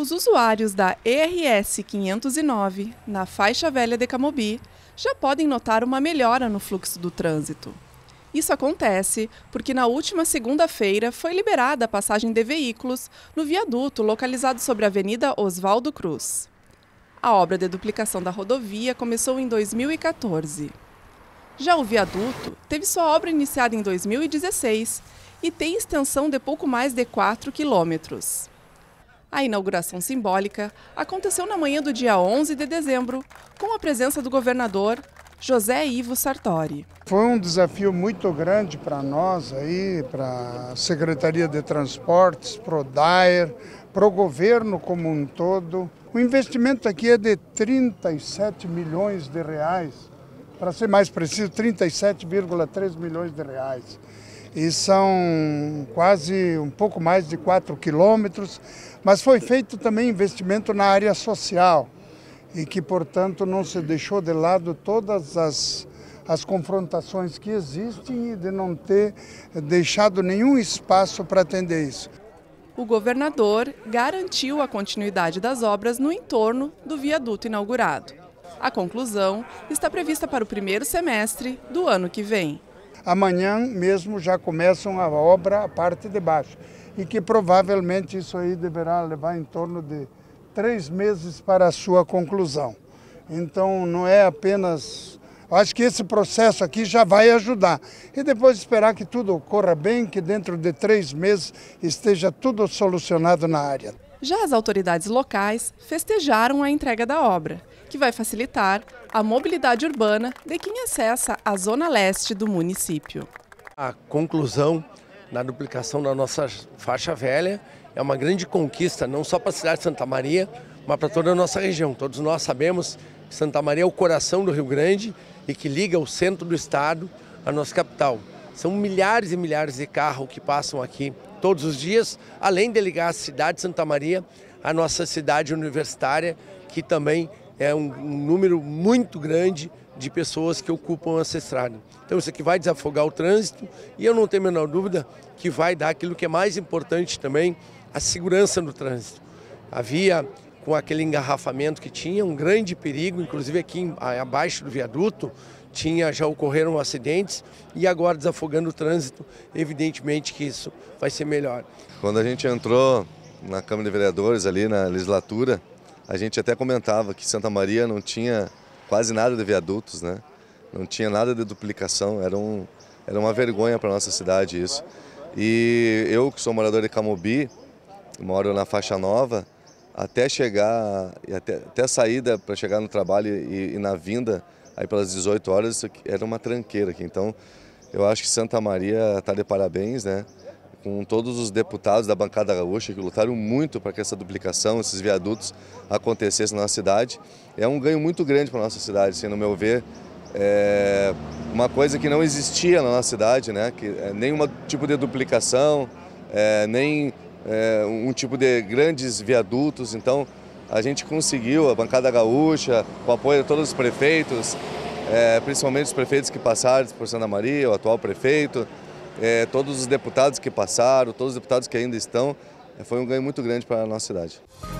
Os usuários da ERS 509, na faixa velha de Camobi, já podem notar uma melhora no fluxo do trânsito. Isso acontece porque na última segunda-feira foi liberada a passagem de veículos no viaduto localizado sobre a Avenida Oswaldo Cruz. A obra de duplicação da rodovia começou em 2014. Já o viaduto teve sua obra iniciada em 2016 e tem extensão de pouco mais de 4 quilômetros. A inauguração simbólica aconteceu na manhã do dia 11 de dezembro, com a presença do governador José Ivo Sartori. Foi um desafio muito grande para nós, para a Secretaria de Transportes, para o DAER, para o governo como um todo. O investimento aqui é de 37 milhões de reais, para ser mais preciso, 37,3 milhões de reais. E são quase um pouco mais de 4 quilômetros, mas foi feito também investimento na área social e que, portanto, não se deixou de lado todas as confrontações que existem e de não ter deixado nenhum espaço para atender isso. O governador garantiu a continuidade das obras no entorno do viaduto inaugurado. A conclusão está prevista para o primeiro semestre do ano que vem. Amanhã mesmo já começam a obra, a parte de baixo, e que provavelmente isso aí deverá levar em torno de 3 meses para a sua conclusão. Então não é apenas... Acho que esse processo aqui já vai ajudar. E depois esperar que tudo corra bem, que dentro de 3 meses esteja tudo solucionado na área. Já as autoridades locais festejaram a entrega da obra, que vai facilitar a mobilidade urbana de quem acessa a zona leste do município. A conclusão na duplicação da nossa faixa velha é uma grande conquista, não só para a cidade de Santa Maria, mas para toda a nossa região. Todos nós sabemos que Santa Maria é o coração do Rio Grande e que liga o centro do estado à nossa capital. São milhares e milhares de carros que passam aqui todos os dias, além de ligar a cidade de Santa Maria à nossa cidade universitária, que também é um número muito grande de pessoas que ocupam essa estrada. Então isso aqui vai desafogar o trânsito e eu não tenho a menor dúvida que vai dar aquilo que é mais importante também, a segurança no trânsito. Havia, com aquele engarrafamento que tinha, um grande perigo, inclusive aqui abaixo do viaduto, já ocorreram acidentes e agora desafogando o trânsito, evidentemente que isso vai ser melhor. Quando a gente entrou na Câmara de Vereadores, ali na legislatura, a gente até comentava que Santa Maria não tinha quase nada de viadutos, né? Não tinha nada de duplicação, era uma vergonha para a nossa cidade isso. E eu, que sou morador de Camobi, moro na faixa nova, até chegar, até a saída para chegar no trabalho e na vinda, aí pelas 18 horas, isso era uma tranqueira aqui. Então, eu acho que Santa Maria está de parabéns, né? Com todos os deputados da bancada gaúcha que lutaram muito para que essa duplicação, esses viadutos acontecessem na nossa cidade. É um ganho muito grande para a nossa cidade, assim, no meu ver. É uma coisa que não existia na nossa cidade, né? Que, nenhum tipo de duplicação, nem um tipo de grandes viadutos. Então, a gente conseguiu, a bancada gaúcha, com o apoio de todos os prefeitos, principalmente os prefeitos que passaram por Santa Maria, o atual prefeito, todos os deputados que passaram, todos os deputados que ainda estão, foi um ganho muito grande para a nossa cidade.